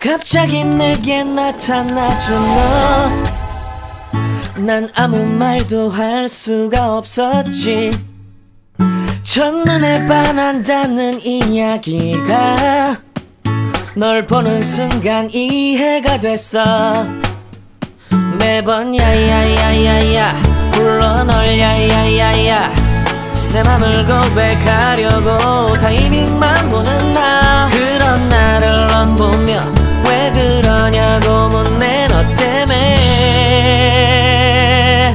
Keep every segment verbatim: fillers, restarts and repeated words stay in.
갑자기 내게 나타나준 너, 난 아무 말도 할 수가 없었지. 첫눈에 반한다는 이야기가 널 보는 순간 이해가 됐어. 매번 야야야야야 불러 널 야야야야, 내 맘을 고백하려고 타이밍만 보는 나. 그런 나를 넌 보며 왜 그러냐고 묻네. 너 때문에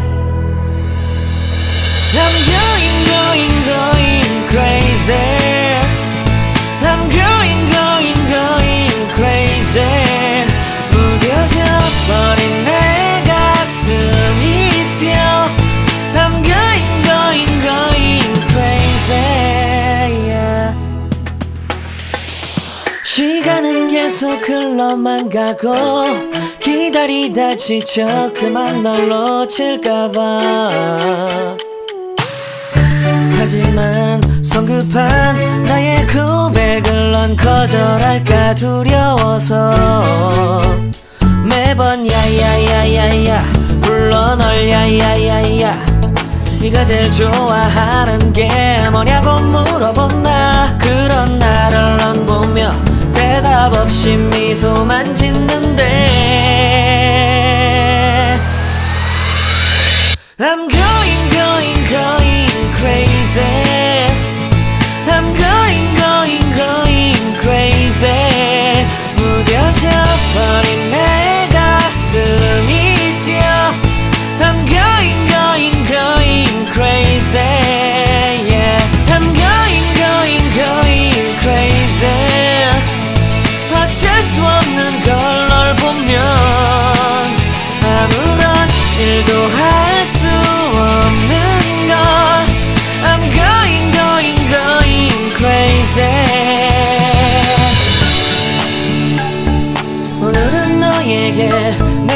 I'm going going going crazy. I'm going going going crazy. 무뎌져 버린 내 가슴이 뛰어. I'm going going going crazy, yeah. 시간은 계속 흘러만 가고 기다리다 지쳐 그만 널 놓칠까봐. 하지만 성급한 나의 고백을 넌 거절할까 두려워서 매번 야야야야야 불러 널 야야야야. 네가 제일 좋아하는 게 뭐냐고 물어본 나. 그런 나를 넌 보며 대답 없이 미소만 짓는데 I'm going going going crazy. I'm going going going crazy. 무뎌져 버린 내 가슴이 뛰어. I'm going going going crazy, yeah. I'm going going going crazy. 어쩔 수 없는 걸 널 보면 아무런 일도 할 수 없는 걸. I'm going going going crazy. 오늘은 너에게 내